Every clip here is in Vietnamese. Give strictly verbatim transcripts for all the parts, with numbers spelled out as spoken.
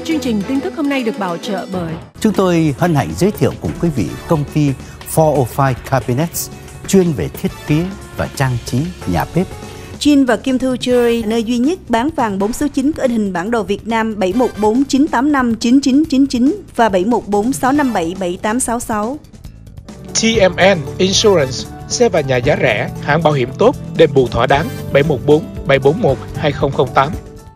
Chương trình tin tức hôm nay được bảo trợ bởi chúng tôi hân hạnh giới thiệu cùng quý vị công ty bốn không năm Cabinets chuyên về thiết kế và trang trí nhà bếp. Chin và Kim Thu Jewelry, nơi duy nhất bán vàng bốn số chín có in hình bản đồ Việt Nam bảy một bốn chín tám năm chín chín chín chín và bảy một bốn sáu năm bảy bảy tám sáu sáu. tê em en Insurance, xe và nhà giá rẻ, hãng bảo hiểm tốt, đền bù thỏa đáng. Bảy một bốn bảy bốn một hai không không tám.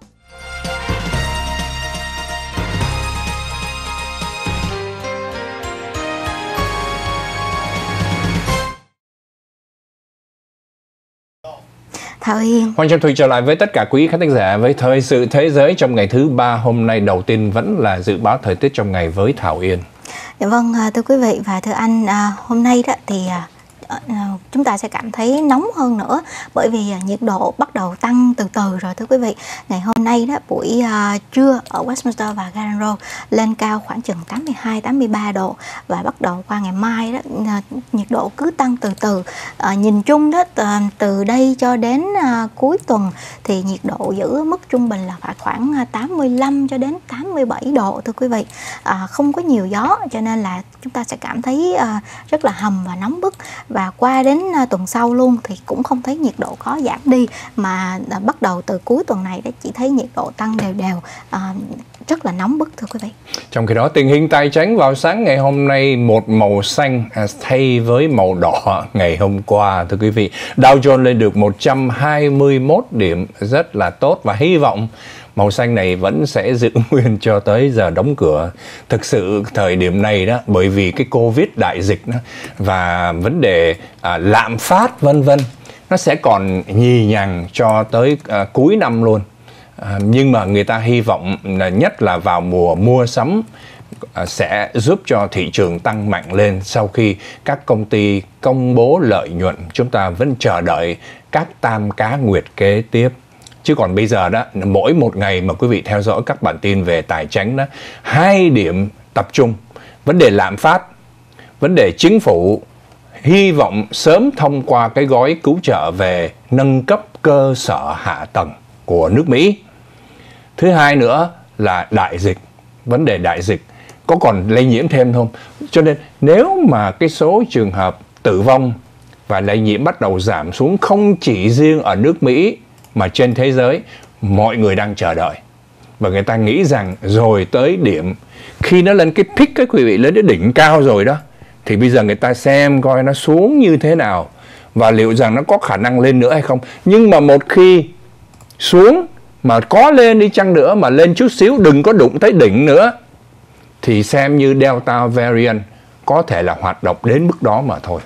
Thảo Hiền. Hoàng Trọng Thủy trở lại với tất cả quý khán thính giả với thời sự thế giới trong ngày thứ ba hôm nay. Đầu tiên vẫn là dự báo thời tiết trong ngày với Thảo Yên. Dạ vâng, thưa quý vị và thưa anh, à, hôm nay đó thì à, chúng ta sẽ cảm thấy nóng hơn nữa bởi vì nhiệt độ bắt đầu tăng từ từ rồi thưa quý vị. Ngày hôm nay đó buổi uh, trưa ở Westminster và Garden Road lên cao khoảng chừng tám mươi hai tám mươi ba độ và bắt đầu qua ngày mai đó uh, nhiệt độ cứ tăng từ từ. Uh, nhìn chung đó uh, từ đây cho đến uh, cuối tuần thì nhiệt độ giữ ở mức trung bình là phải khoảng tám mươi lăm cho đến tám mươi bảy độ thưa quý vị. Uh, không có nhiều gió cho nên là chúng ta sẽ cảm thấy uh, rất là hầm và nóng bức. Và qua đến tuần sau luôn thì cũng không thấy nhiệt độ có giảm đi, mà bắt đầu từ cuối tuần này đã chỉ thấy nhiệt độ tăng đều đều, à, rất là nóng bức thưa quý vị. Trong khi đó tình hình tài chính vào sáng ngày hôm nay một màu xanh thay với màu đỏ ngày hôm qua thưa quý vị. Dow Jones lên được một trăm hai mươi mốt điểm, rất là tốt và hy vọng màu xanh này vẫn sẽ giữ nguyên cho tới giờ đóng cửa. Thực sự thời điểm này đó, bởi vì cái Covid đại dịch đó, và vấn đề à, lạm phát vân vân, nó sẽ còn nhì nhằng cho tới à, cuối năm luôn. À, nhưng mà người ta hy vọng là nhất là vào mùa mua sắm à, sẽ giúp cho thị trường tăng mạnh lên sau khi các công ty công bố lợi nhuận. Chúng ta vẫn chờ đợi các tam cá nguyệt kế tiếp. Chứ còn bây giờ đó, mỗi một ngày mà quý vị theo dõi các bản tin về tài chính đó, hai điểm tập trung: vấn đề lạm phát, vấn đề chính phủ hy vọng sớm thông qua cái gói cứu trợ về nâng cấp cơ sở hạ tầng của nước Mỹ. Thứ hai nữa là đại dịch, vấn đề đại dịch có còn lây nhiễm thêm không? Cho nên nếu mà cái số trường hợp tử vong và lây nhiễm bắt đầu giảm xuống không chỉ riêng ở nước Mỹ mà trên thế giới, mọi người đang chờ đợi. Và người ta nghĩ rằng rồi tới điểm khi nó lên cái peak, các quý vị, lên đến đỉnh cao rồi đó, thì bây giờ người ta xem coi nó xuống như thế nào và liệu rằng nó có khả năng lên nữa hay không. Nhưng mà một khi xuống mà có lên đi chăng nữa mà lên chút xíu, đừng có đụng tới đỉnh nữa, thì xem như Delta variant có thể là hoạt động đến mức đó mà thôi.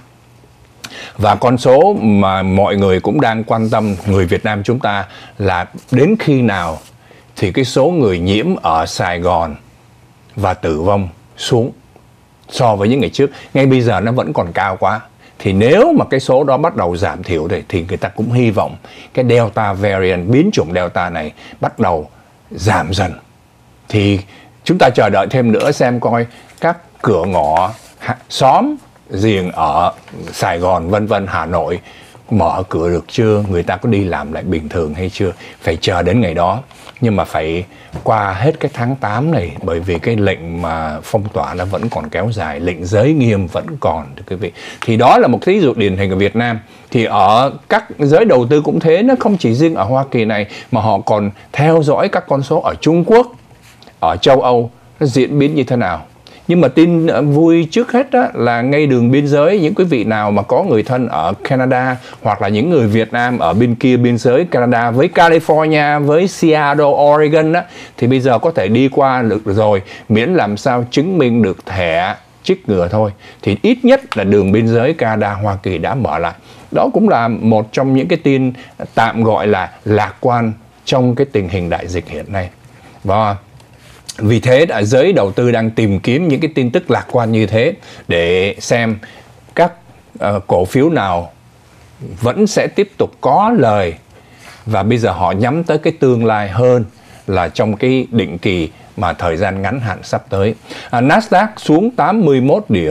Và con số mà mọi người cũng đang quan tâm, người Việt Nam chúng ta, là đến khi nào thì cái số người nhiễm ở Sài Gòn và tử vong xuống so với những ngày trước. Ngay bây giờ nó vẫn còn cao quá. Thì nếu mà cái số đó bắt đầu giảm thiểu thì, thì người ta cũng hy vọng cái Delta variant, biến chủng Delta này bắt đầu giảm dần. Thì chúng ta chờ đợi thêm nữa xem coi các cửa ngõ, xóm riêng ở Sài Gòn vân vân, Hà Nội mở cửa được chưa, người ta có đi làm lại bình thường hay chưa. Phải chờ đến ngày đó. Nhưng mà phải qua hết cái tháng tám này, bởi vì cái lệnh mà phong tỏa nó vẫn còn kéo dài, lệnh giới nghiêm vẫn còn thưa quý vị. Thì đó là một ví dụ điển hình ở Việt Nam. Thì ở các giới đầu tư cũng thế, nó không chỉ riêng ở Hoa Kỳ này mà họ còn theo dõi các con số ở Trung Quốc, ở châu Âu nó diễn biến như thế nào. Nhưng mà tin vui trước hết đó là ngay đường biên giới, những quý vị nào mà có người thân ở Canada hoặc là những người Việt Nam ở bên kia biên giới Canada với California, với Seattle, Oregon đó, thì bây giờ có thể đi qua được rồi, miễn làm sao chứng minh được thẻ chích ngừa thôi. Thì ít nhất là đường biên giới Canada, Hoa Kỳ đã mở lại. Đó cũng là một trong những cái tin tạm gọi là lạc quan trong cái tình hình đại dịch hiện nay. Và vì thế đã giới đầu tư đang tìm kiếm những cái tin tức lạc quan như thế để xem các uh, cổ phiếu nào vẫn sẽ tiếp tục có lời. Và bây giờ họ nhắm tới cái tương lai hơn là trong cái định kỳ mà thời gian ngắn hạn sắp tới. À, Nasdaq xuống tám mươi mốt điểm,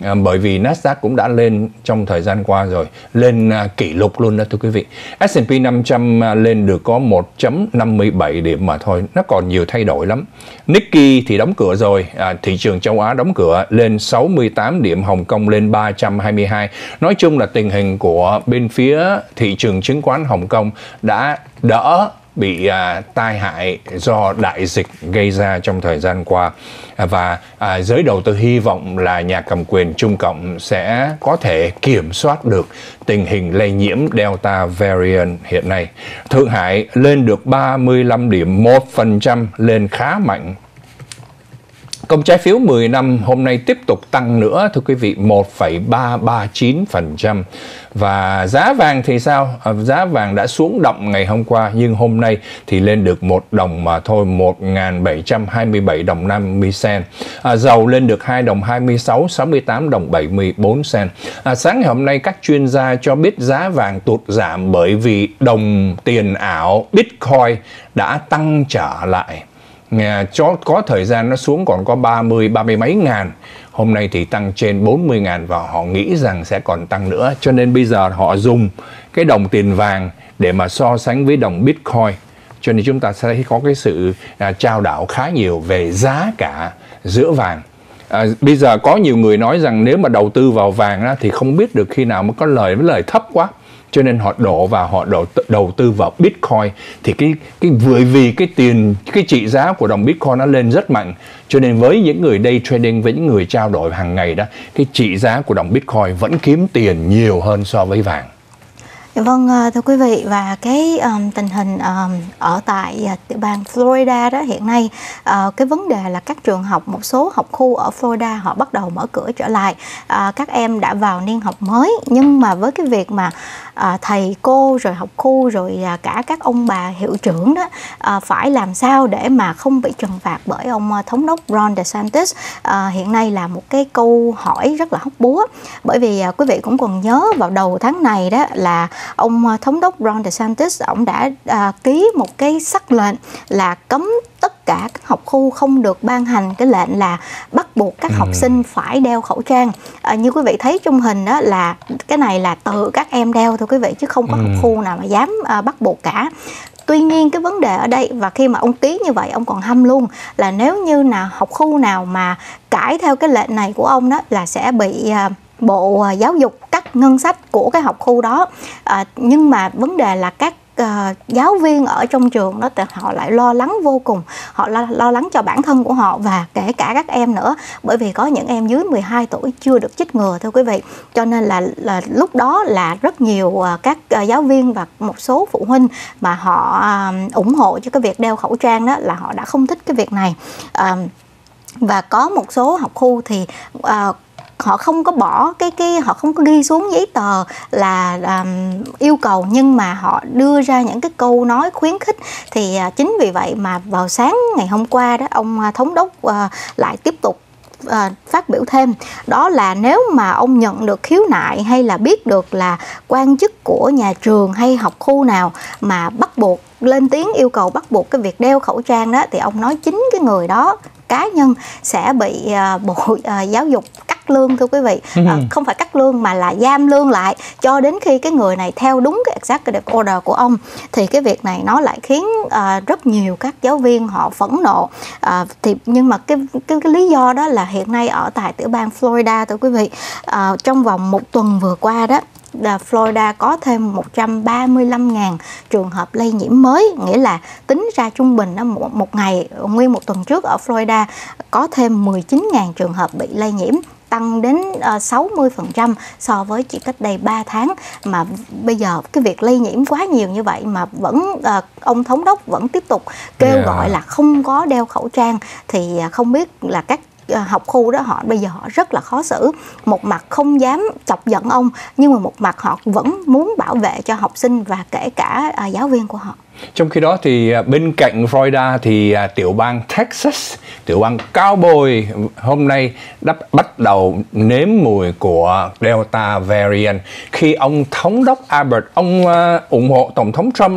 À, bởi vì Nasdaq cũng đã lên trong thời gian qua rồi, lên à, kỷ lục luôn đó thưa quý vị. S and P năm trăm à, lên được có một phẩy năm mươi bảy điểm mà thôi, nó còn nhiều thay đổi lắm. Nikkei thì đóng cửa rồi, à, thị trường châu Á đóng cửa lên sáu mươi tám điểm, Hồng Kông lên ba trăm hai mươi hai. Nói chung là tình hình của bên phía thị trường chứng khoán Hồng Kông đã đỡ bị à, tai hại do đại dịch gây ra trong thời gian qua, à, và à, giới đầu tư hy vọng là nhà cầm quyền Trung Cộng sẽ có thể kiểm soát được tình hình lây nhiễm Delta variant hiện nay. Thượng Hải lên được ba mươi lăm điểm, một phần trăm, lên khá mạnh. Công trái phiếu mười năm hôm nay tiếp tục tăng nữa thưa quý vị, một phẩy ba ba chín phần trăm. Và giá vàng thì sao? À, giá vàng đã xuống động ngày hôm qua, nhưng hôm nay thì lên được một đồng mà thôi, một nghìn bảy trăm hai mươi bảy đồng năm mươi cent. À, dầu lên được hai đồng hai mươi sáu, sáu mươi tám đồng bảy mươi bốn cent. À, sáng ngày hôm nay các chuyên gia cho biết giá vàng tụt giảm bởi vì đồng tiền ảo Bitcoin đã tăng trở lại. Nghe, cho có thời gian nó xuống còn có ba mươi, ba mươi mấy ngàn. Hôm nay thì tăng trên bốn mươi ngàn và họ nghĩ rằng sẽ còn tăng nữa. Cho nên bây giờ họ dùng cái đồng tiền vàng để mà so sánh với đồng Bitcoin. Cho nên chúng ta sẽ có cái sự à, trao đảo khá nhiều về giá cả giữa vàng. À, bây giờ có nhiều người nói rằng nếu mà đầu tư vào vàng á, thì không biết được khi nào mới có lời, với lời thấp quá. Cho nên họ đổ vào, họ đổ đầu tư vào Bitcoin. Thì cái cái bởi vì cái tiền, cái trị giá của đồng Bitcoin nó lên rất mạnh. Cho nên với những người day trading, với những người trao đổi hàng ngày đó, cái trị giá của đồng Bitcoin vẫn kiếm tiền nhiều hơn so với vàng. Vâng, thưa quý vị, và cái um, tình hình um, ở tại uh, tiểu bang Florida đó hiện nay, uh, cái vấn đề là các trường học, một số học khu ở Florida họ bắt đầu mở cửa trở lại. Uh, các em đã vào niên học mới, nhưng mà với cái việc mà uh, thầy cô rồi học khu rồi uh, cả các ông bà hiệu trưởng đó uh, phải làm sao để mà không bị trừng phạt bởi ông uh, thống đốc Ron DeSantis, uh, hiện nay là một cái câu hỏi rất là hóc búa. Bởi vì uh, quý vị cũng còn nhớ vào đầu tháng này đó là ông thống đốc Ron DeSantis, ông đã à, ký một cái sắc lệnh là cấm tất cả các học khu không được ban hành cái lệnh là bắt buộc các ừ. học sinh phải đeo khẩu trang. À, như quý vị thấy trong hình đó là cái này là tự các em đeo thôi quý vị, chứ không có ừ. học khu nào mà dám à, bắt buộc cả. Tuy nhiên cái vấn đề ở đây, và khi mà ông ký như vậy ông còn hăm luôn là nếu như nào học khu nào mà cãi theo cái lệnh này của ông đó là sẽ bị à, Bộ Giáo dục cắt ngân sách của cái học khu đó. À, nhưng mà vấn đề là các uh, giáo viên ở trong trường đó họ lại lo lắng vô cùng. Họ lo, lo lắng cho bản thân của họ và kể cả các em nữa. Bởi vì có những em dưới mười hai tuổi chưa được chích ngừa thưa quý vị. Cho nên là, là lúc đó là rất nhiều uh, các uh, giáo viên và một số phụ huynh mà họ uh, ủng hộ cho cái việc đeo khẩu trang đó là họ đã không thích cái việc này. Uh, và có một số học khu thì uh, họ không có bỏ cái cái họ không có ghi xuống giấy tờ là um, yêu cầu, nhưng mà họ đưa ra những cái câu nói khuyến khích. Thì uh, chính vì vậy mà vào sáng ngày hôm qua đó, ông uh, thống đốc uh, lại tiếp tục uh, phát biểu thêm, đó là nếu mà ông nhận được khiếu nại hay là biết được là quan chức của nhà trường hay học khu nào mà bắt buộc lên tiếng yêu cầu bắt buộc cái việc đeo khẩu trang đó, thì ông nói chính cái người đó cá nhân sẽ bị uh, Bộ uh, Giáo dục cắt lương thưa quý vị. Uh, không phải cắt lương mà là giam lương lại cho đến khi cái người này theo đúng cái executive order của ông. Thì cái việc này nó lại khiến uh, rất nhiều các giáo viên họ phẫn nộ. Uh, thì nhưng mà cái, cái cái lý do đó là hiện nay ở tại tiểu bang Florida thưa quý vị, uh, trong vòng một tuần vừa qua đó, Florida có thêm một trăm ba mươi lăm nghìn trường hợp lây nhiễm mới, nghĩa là tính ra trung bình đó, một, một ngày, nguyên một tuần trước ở Florida có thêm mười chín nghìn trường hợp bị lây nhiễm, tăng đến uh, sáu mươi phần trăm so với chỉ cách đây ba tháng. Mà bây giờ cái việc lây nhiễm quá nhiều như vậy mà vẫn uh, ông thống đốc vẫn tiếp tục kêu yeah. gọi là không có đeo khẩu trang, thì uh, không biết là các học khu đó họ bây giờ họ rất là khó xử. Một mặt không dám chọc giận ông, nhưng mà một mặt họ vẫn muốn bảo vệ cho học sinh và kể cả uh, giáo viên của họ. Trong khi đó thì bên cạnh Florida thì tiểu bang Texas, tiểu bang Cowboy hôm nay đã bắt đầu nếm mùi của Delta variant khi ông thống đốc Abbott, ông uh, ủng hộ Tổng thống Trump lắm.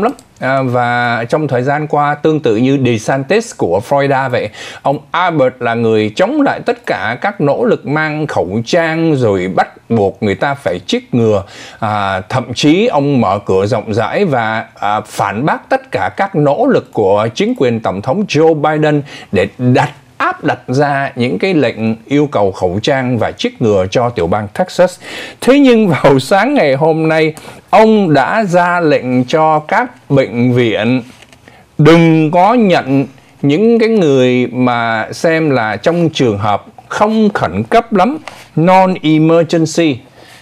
À, và trong thời gian qua, tương tự như DeSantis của Florida vậy, ông Abbott là người chống lại tất cả các nỗ lực mang khẩu trang rồi bắt buộc người ta phải chích ngừa. À, thậm chí ông mở cửa rộng rãi và à, phản bác tất cả các nỗ lực của chính quyền Tổng thống Joe Biden để đặt áp đặt ra những cái lệnh yêu cầu khẩu trang và chích ngừa cho tiểu bang Texas. Thế nhưng vào sáng ngày hôm nay, ông đã ra lệnh cho các bệnh viện đừng có nhận những cái người mà xem là trong trường hợp không khẩn cấp lắm, non-emergency.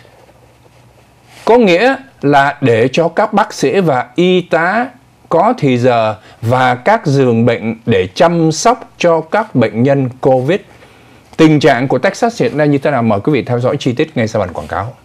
Có nghĩa là để cho các bác sĩ và y tá có thì giờ và các giường bệnh để chăm sóc cho các bệnh nhân Covid. Tình trạng của Texas hiện nay như thế nào? Mời quý vị theo dõi chi tiết ngay sau bản quảng cáo.